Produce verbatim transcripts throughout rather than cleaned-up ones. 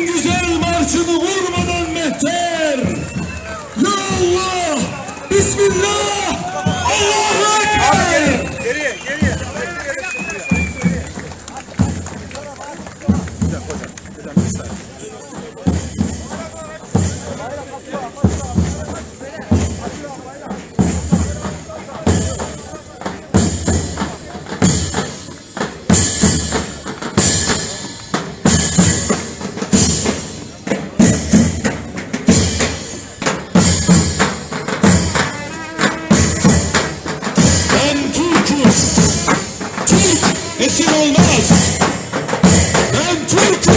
en güzel marşını vurmadan mehter. Ya Allah, Bismillah, Allahu Ekber. Geriye, geriye. Esir olmaz. Ben Türk'üm.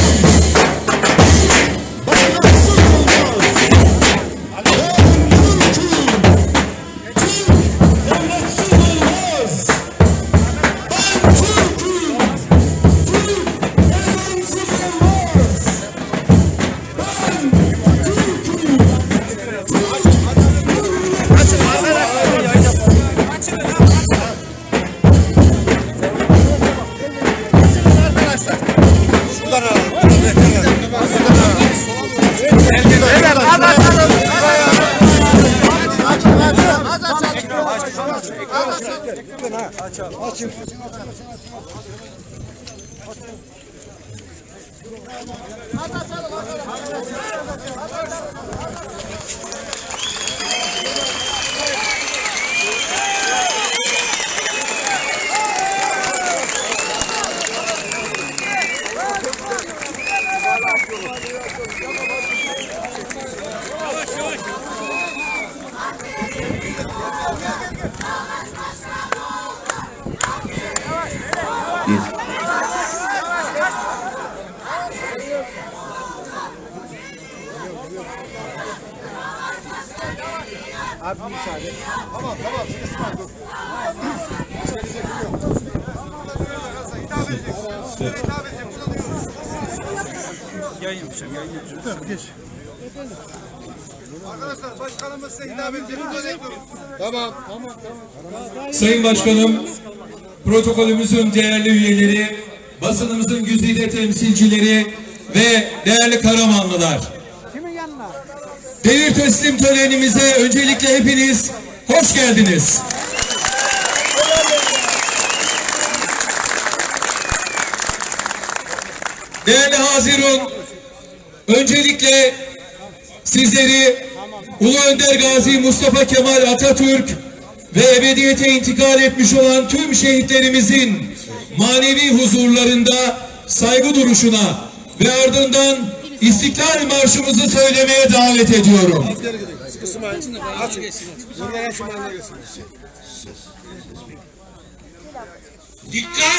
Bayraksız olmaz. Ben Türk'üm. Türk devletsiz olmaz. Ben Türk'üm. Türk ezansız olmaz. Ben Türk'üm. Abi müsaade. Tamam tamam. İsmail dur. Hitap edecek. Hitap edecek. Yayın yapacağım. Yayın yapacağım. Tamam geç. Arkadaşlar başkanımız size hitap edecek. Tamam tamam tamam. Sayın Başkanım, protokolümüzün değerli üyeleri, basınımızın güzide temsilcileri ve değerli Karamanlılar. Devir teslim törenimize öncelikle hepiniz hoş geldiniz. Değerli Hazirun, öncelikle sizleri Ulu Önder Gazi Mustafa Kemal Atatürk ve ebediyete intikal etmiş olan tüm şehitlerimizin manevi huzurlarında saygı duruşuna ve ardından İstiklal Marşımızı söylemeye davet ediyorum. Dikkat!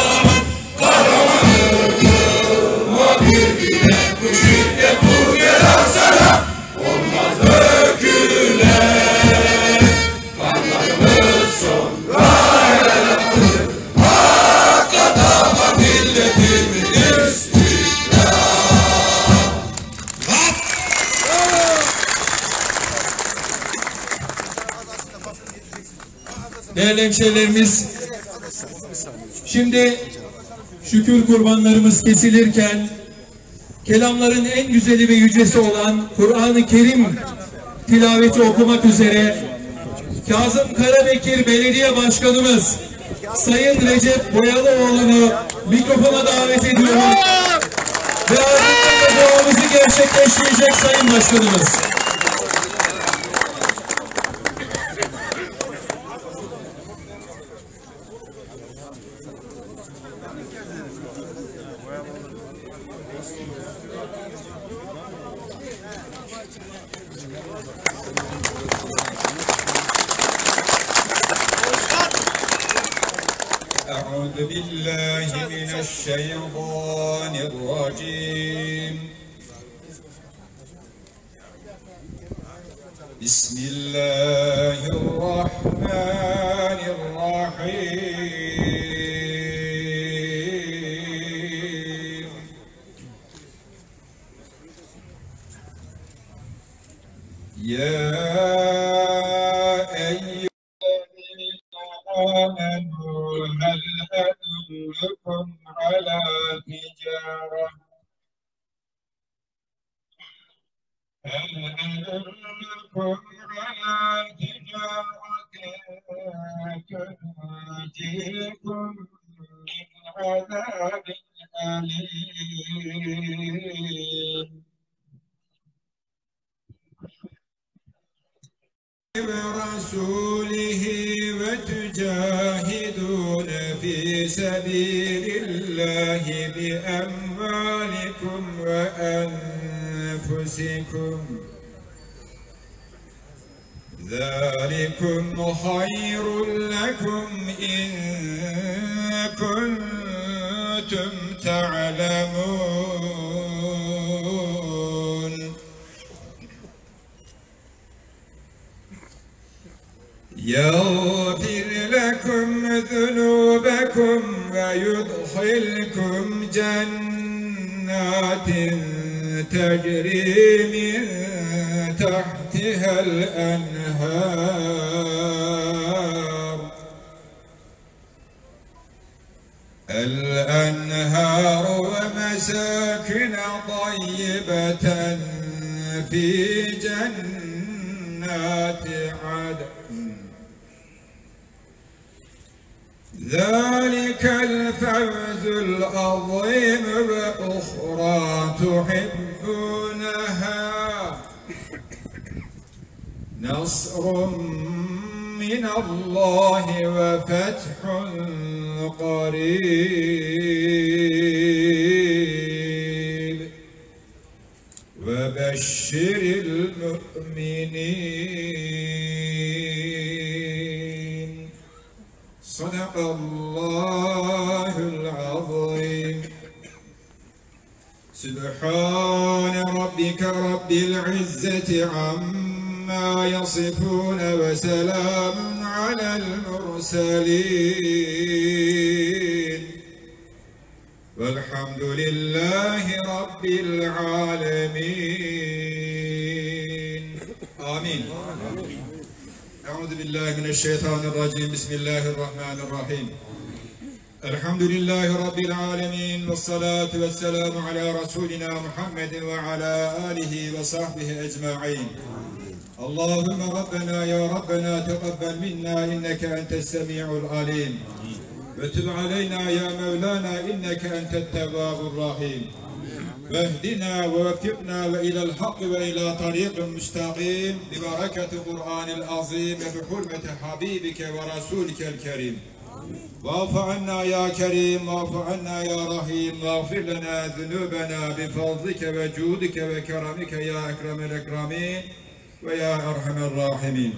Müşrik de bu Değerli hemşehrilerimiz, şimdi şükür kurbanlarımız kesilirken kelamların en güzeli ve yücesi olan Kur'an-ı Kerim tilaveti okumak üzere Kazım Karabekir Belediye Başkanımız Sayın Recep Boyalıoğlu'nu mikrofona davet ediyoruz. Ve ardından duamızı gerçekleştirecek Sayın Başkanımız. أعوذ بالله من الشيطان الرجيم بسم الله الرحمن الرحيم يا آمنوا هل أدلكم على تجارة هل أدلكم على تجارة تنجيكم من عذاب أليم ورسوله وتجاهدون في سبيل الله بأموالكم وأنفسكم ذلكم خير لكم إن كنتم تعلمون يغفر لكم ذنوبكم ويدخلكم جنات تجري من تحتها الأنهار الأنهار ومساكن طيبة في جنات عدن ذلك الفوز العظيم وأخرى تحبونها نصر من الله وفتح قريب وبشر المؤمنين صدق الله العظيم سبحان ربك رب العزة عما يصفون وسلام على المرسلين والحمد لله رب العالمين آمين. أعوذ بالله من الشيطان الرجيم بسم الله الرحمن الرحيم الحمد لله رب العالمين والصلاة والسلام على رسولنا محمد وعلى آله وصحبه أجمعين اللهم ربنا يا ربنا تقبل منا إنك أنت السميع العليم وتب علينا يا مولانا إنك أنت التواب الرحيم واهدنا ووفقنا وإلى الحق وإلى طريق مستقيم ببركة القرآن العظيم وبحرمة حبيبك ورسولك الكريم واعف عنا يا كريم واعف عنا يا رحيم واغفر لنا ذنوبنا بفضلك وجودك وكرمك يا أكرم الأكرمين ويا أرحم الراحمين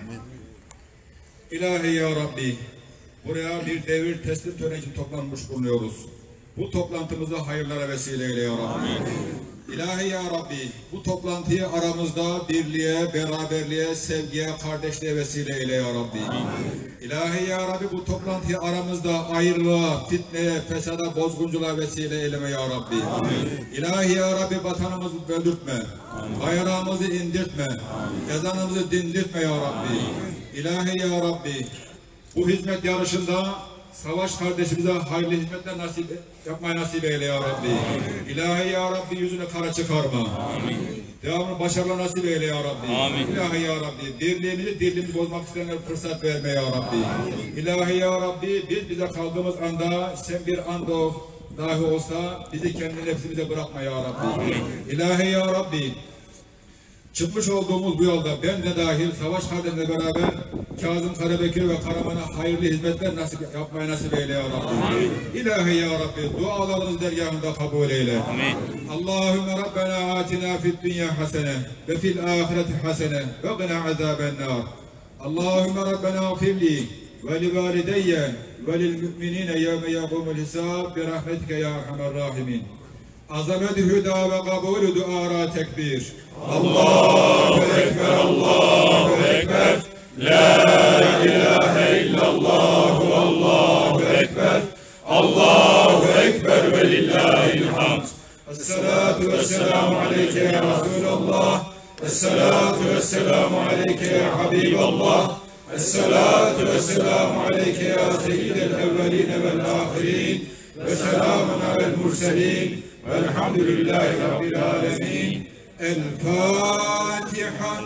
İlahi ya Rabbi, buraya bir devir teslim töreni için toplanmış bulunuyoruz. Bu toplantımızı hayırlara vesile eyle ya Rabbi. Amin. İlahi ya Rabbi, bu toplantıyı aramızda birliğe, beraberliğe, sevgiye, kardeşliğe vesile eyle ya Rabbi. Amin. İlahi ya Rabbi, bu toplantıyı aramızda ayrılığa, fitneye, fesada, bozgunculuğa vesile eyleme ya Rabbi. Amin. İlahi ya Rabbi, vatanımızı böldürtme, bayrağımızı indirtme, Amin. Ezanımızı dindirtme ya Rabbi. Amin. İlahi ya Rabbi, Bu hizmet yarışında Savaş kardeşimize hayırlı hizmetler nasip yapmayı nasip eyle ya Rabbi. Amin. İlahi ya Rabbi yüzünü kara çıkarma. Amin. Devamlı başarılar nasip eyle ya Rabbi. Amin. İlahi ya Rabbi dirliğimizi dirliğimizi bozmak isteyenlere fırsat verme ya Rabbi. Amin. İlahi ya Rabbi biz bize kaldığımız anda sen bir anda dahi olsa bizi kendi nefsimize bırakma ya Rabbi. Amin. İlahi ya Rabbi çıkmış olduğumuz bu yolda ben de dahil Savaş kardeşimle beraber Kazım Karabekir ve Karaman'a hayırlı hizmetler nasip yapmayı nasip eyle ya Rabbi. Amin. İlahi ya Rabbi dualarımızı dergahında kabul eyle. Amin. Allahümme Rabbena atina fid dünya hasene ve fil ahireti hasene ve gına azaben nar. Allahümme Rabbena afirli ve li valideyye ve lil müminine yevme yakumul hisab bi rahmetike ya erhamer rahimin. Azamet hüda ve kabulü duara tekbir. Allahu Ekber, Allahu Ekber. La ilahe illallah, Allahu Ekber. Allahu Ekber ve lillahil hamd. Esselatu vesselamu aleyke ya Resulallah. Esselatu vesselamu aleyke ya Habiballah. Esselatu vesselamu aleyke ya seyyidel evveline vel ahirin. Ve selamun alel murselin. Velhamdülillahi Rabbil alemin. El Fatiha.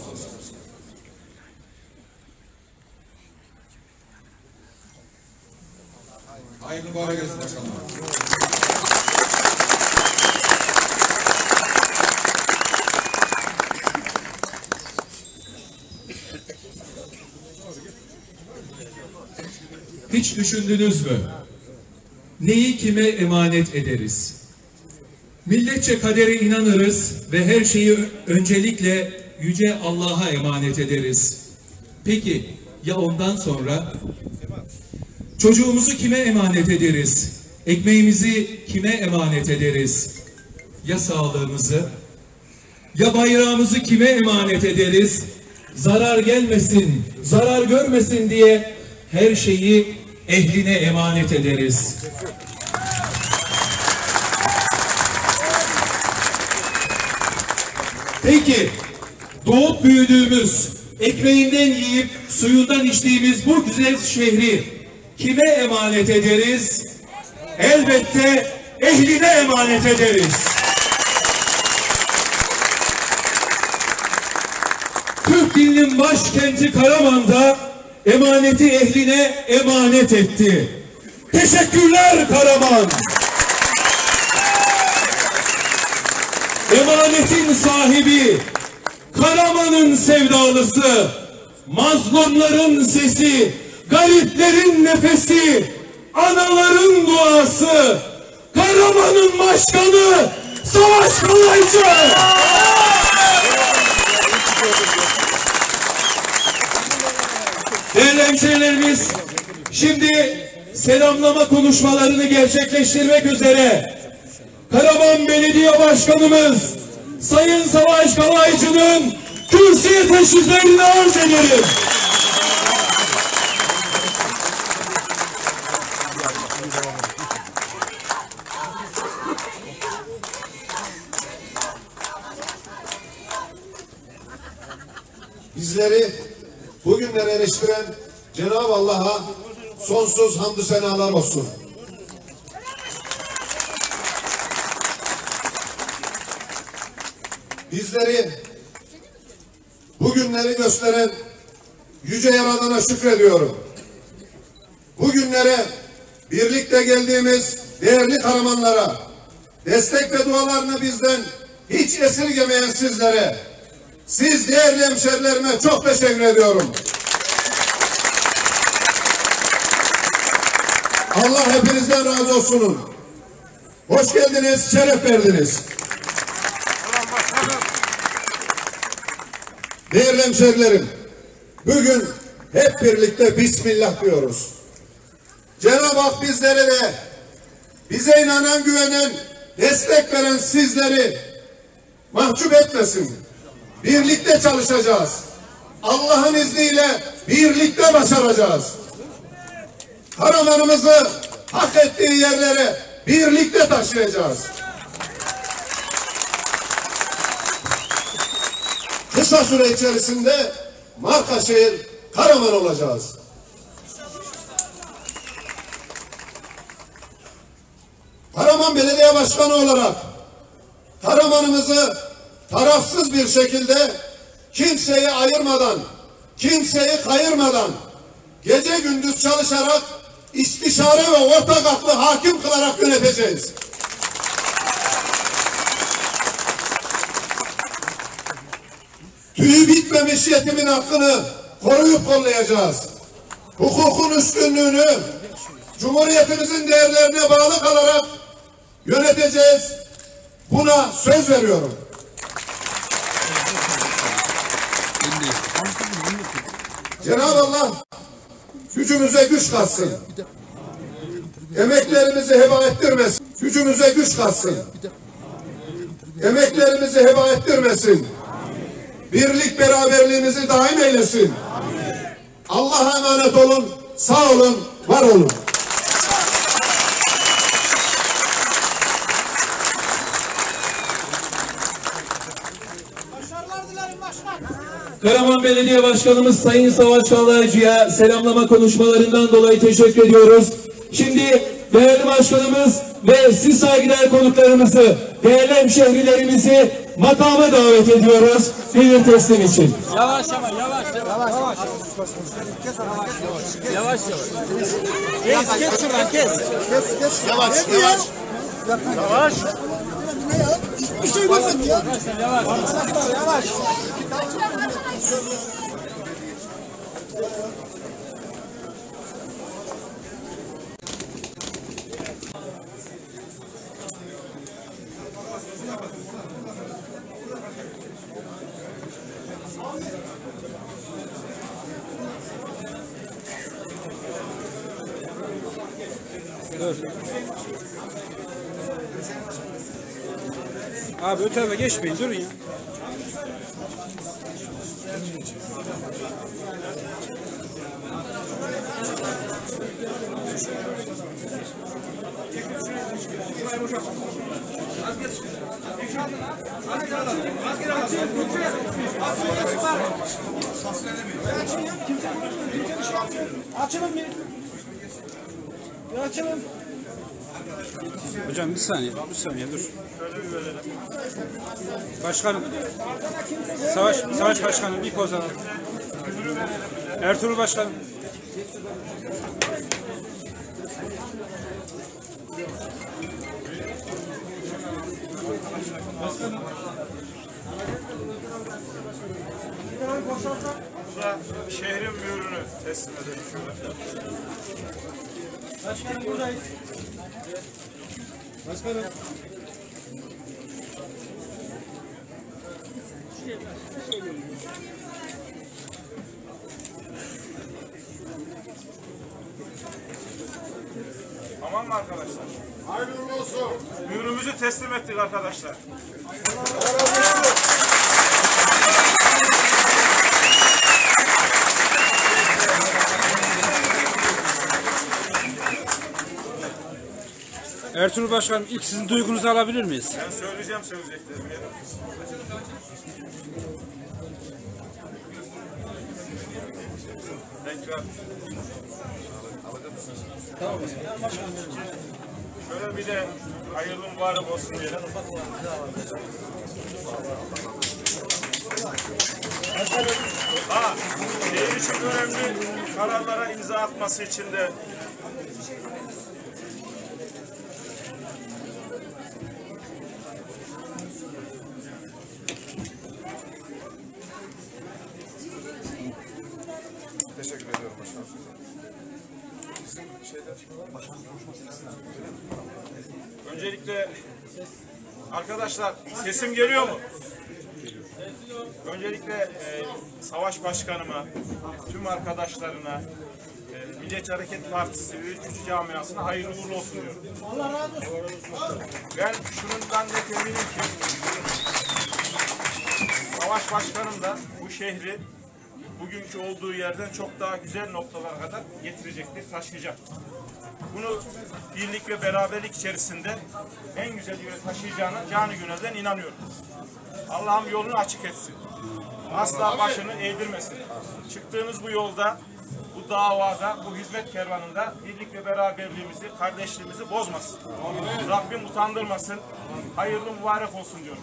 Hayırlı mübarek olsun başkanım. Hiç düşündünüz mü? Neyi kime emanet ederiz? Milletçe kadere inanırız ve her şeyi öncelikle Yüce Allah'a emanet ederiz. Peki ya ondan sonra? Çocuğumuzu kime emanet ederiz? Ekmeğimizi kime emanet ederiz? Ya sağlığımızı? Ya bayrağımızı kime emanet ederiz? Zarar gelmesin, zarar görmesin diye her şeyi ehline emanet ederiz. Peki, doğup büyüdüğümüz, ekmeğinden yiyip suyundan içtiğimiz bu güzel şehri kime emanet ederiz? Elbette ehline emanet ederiz. Türk dilinin başkenti Karaman'da emaneti ehline emanet etti. Teşekkürler Karaman. Emanetin sahibi, Karaman'ın sevdalısı, mazlumların sesi, gariplerin nefesi, anaların duası, Karaman'ın başkanı Savaş Kalaycı. Değerli hemşehrilerimiz, şimdi selamlama konuşmalarını gerçekleştirmek üzere Karaman Belediye Başkanımız Sayın Savaş Kalaycı'nın kürsüye teşriflerini arz ederim. Bizleri bugünlere eriştiren Cenab-ı Allah'a sonsuz hamdü senalar olsun. Bizleri bugünleri gösteren Yüce Yaradan'a şükrediyorum. Bugünlere birlikte geldiğimiz değerli Karamanlara, destek ve dualarını bizden hiç esirgemeyen sizlere, siz değerli hemşerilerime çok teşekkür ediyorum. Allah hepinizden razı olsun. Hoş geldiniz, şeref verdiniz. Değerli hemşerilerim, bugün hep birlikte Bismillah diyoruz. Cenab-ı Hak bizleri de, bize inanan, güvenen, destek veren sizleri mahcup etmesin. Birlikte çalışacağız. Allah'ın izniyle birlikte başaracağız. Karamanımızı hak ettiği yerlere birlikte taşıyacağız. Kısa süre içerisinde marka şehir Karaman olacağız. başkanı olarak Karaman'ımızı tarafsız bir şekilde kimseyi ayırmadan, kimseyi kayırmadan gece gündüz çalışarak istişare ve ortak aklı hakim kılarak yöneteceğiz. Tüyü bitmemiş yetimin hakkını koruyup kollayacağız. Hukukun üstünlüğünü Cumhuriyetimizin değerlerine bağlı kalarak yöneteceğiz. Buna söz veriyorum. Cenab-ı Allah gücümüze güç katsın. Emeklerimizi heba ettirmesin. Gücümüze güç katsın. Emeklerimizi heba ettirmesin. Birlik beraberliğimizi daim eylesin. Allah'a emanet olun. Sağ olun. Var olun. Karaman Belediye Başkanımız Sayın Savaş Çağlayıcı'ya selamlama konuşmalarından dolayı teşekkür ediyoruz. Şimdi değerli başkanımız ve siz saygıdeğer konuklarımızı, değerli hemşehrilerimizi makama davet ediyoruz devir teslim için. Yavaş yavaş yavaş yavaş yavaş. Yavaş yavaş. Kes kes şuradan kes. Kes kes. Yavaş yavaş. Yavaş. Ne ya? Hiçbir şey görmedim ya. Yavaş yavaş. Yavaş. Dur. Abi öte tarafa geçmeyin, durun ya. Açalım bir. Bir açalım. Hocam bir saniye, bir saniye dur. Başkanım, Savaş, Savaş Başkanım bir poz alalım. Ertuğrul Başkanım. Başkanım. Burada şehrin mührünü teslim edelim şöyle. Başkanım buradayız. Başkanım. Tamam mı arkadaşlar? Hayırlı olsun. Mührümüzü teslim ettik arkadaşlar. Ertuğrul Başkanım, ilk sizin duygunuzu alabilir miyiz? Ben söyleyeceğim söyleyeceklerimi. Tekrar. Tamam. Şöyle bir de hayırlı mübarek olsun diyelim. Ha, şehir için önemli kararlara imza atması için de teşekkür ediyorum başkanım. Öncelikle arkadaşlar sesim geliyor mu? Öncelikle e, Savaş Başkanıma, tüm arkadaşlarına, e, Milliyetçi Hareket Partisi ve Ülkücü camiasına hayırlı uğurlu olsun diyorum. Allah razı olsun. Ben şundan net eminim ki Savaş Başkanım da bu şehri bugünkü olduğu yerden çok daha güzel noktalara kadar getirecektir, taşıyacak. Bunu birlik ve beraberlik içerisinde en güzel yere taşıyacağına canı gönülden inanıyorum. Allah'ım yolunu açık etsin. Asla başını eğdirmesin. Çıktığınız bu yolda bu davada, bu hizmet kervanında birlik ve beraberliğimizi, kardeşliğimizi bozmasın. Rabbim utandırmasın. Hayırlı mübarek olsun diyorum.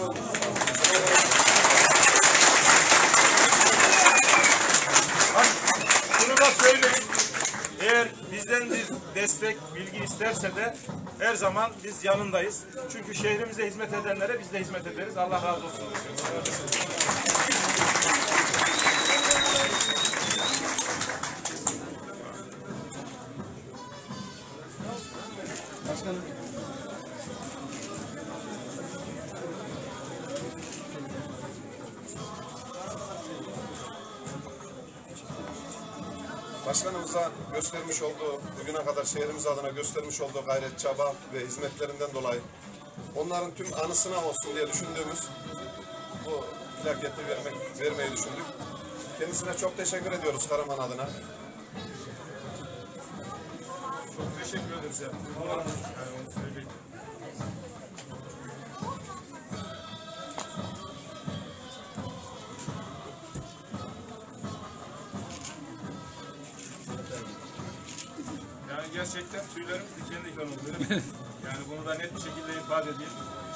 Bak, şunu da söyleyeyim. Eğer bizden bir destek, bilgi isterse de her zaman biz yanındayız. Çünkü şehrimize hizmet edenlere biz de hizmet ederiz. Allah razı olsun. Başkanım. Başkanımıza göstermiş olduğu, bugüne kadar şehrimiz adına göstermiş olduğu gayret, çaba ve hizmetlerinden dolayı onların tüm anısına olsun diye düşündüğümüz bu plaketi vermek, vermeyi düşündük. Kendisine çok teşekkür ediyoruz Karaman adına. Çok teşekkür ederiz ya. Allah razı olsun. Yani onu söyleyeyim. Yani gerçekten tüylerim diken diken oldu. Yani bunu da net bir şekilde ifade edeyim.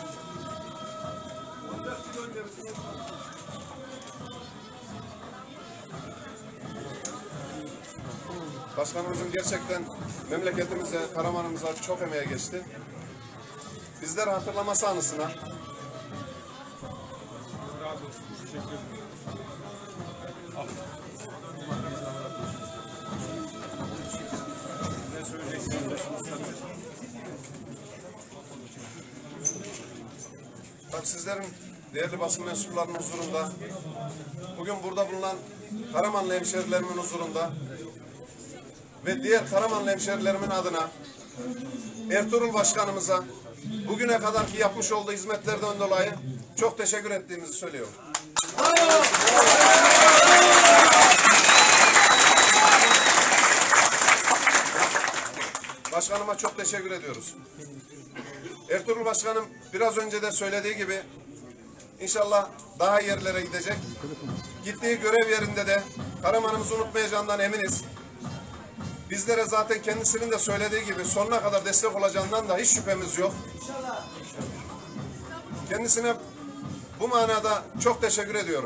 Başkanımızın gerçekten memleketimize, Karaman'ımıza çok emeği geçti. Bizleri hatırlaması anısına Razı olsun. Teşekkür ederim. Ne söyleyeceksiniz? tabii sizlerin değerli basın mensuplarının huzurunda, bugün burada bulunan Karamanlı hemşerilerimin huzurunda ve diğer Karamanlı hemşerilerimin adına Ertuğrul Başkanımıza bugüne kadarki yapmış olduğu hizmetlerden dolayı çok teşekkür ettiğimizi söylüyorum. Başkanıma çok teşekkür ediyoruz. Ertuğrul Başkanım biraz önce de söylediği gibi inşallah daha yerlere gidecek. Gittiği görev yerinde de Karaman'ımızı unutmayacağından eminiz. Bizlere zaten kendisinin de söylediği gibi sonuna kadar destek olacağından da hiç şüphemiz yok. Kendisine bu manada çok teşekkür ediyorum.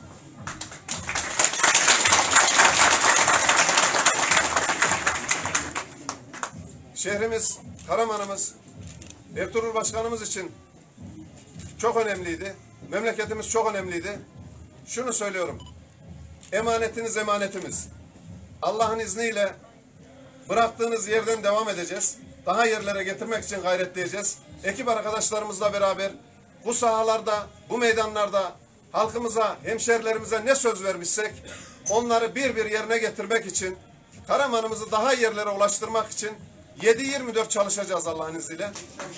Şehrimiz, Karaman'ımız, Ertuğrul Başkanımız için çok önemliydi. Memleketimiz çok önemliydi. Şunu söylüyorum. Emanetiniz emanetimiz. Allah'ın izniyle bıraktığınız yerden devam edeceğiz. Daha yerlere getirmek için gayretleyeceğiz. Ekip arkadaşlarımızla beraber bu sahalarda, bu meydanlarda halkımıza, hemşerilerimize ne söz vermişsek onları bir bir yerine getirmek için, Karaman'ımızı daha yerlere ulaştırmak için yedi yirmi dört çalışacağız Allah'ın izniyle.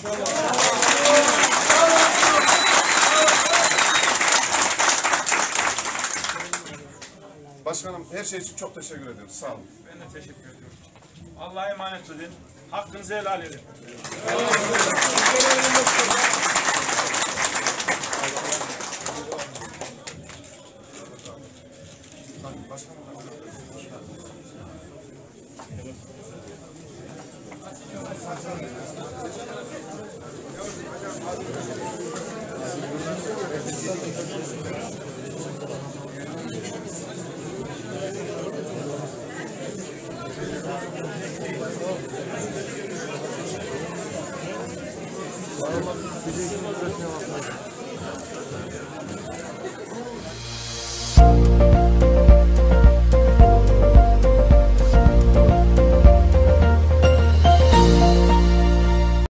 Başkanım her şey için çok teşekkür ediyoruz. Sağ olun. Ben de teşekkür ediyorum. Allah'a emanet edin. Hakkınızı helal edin.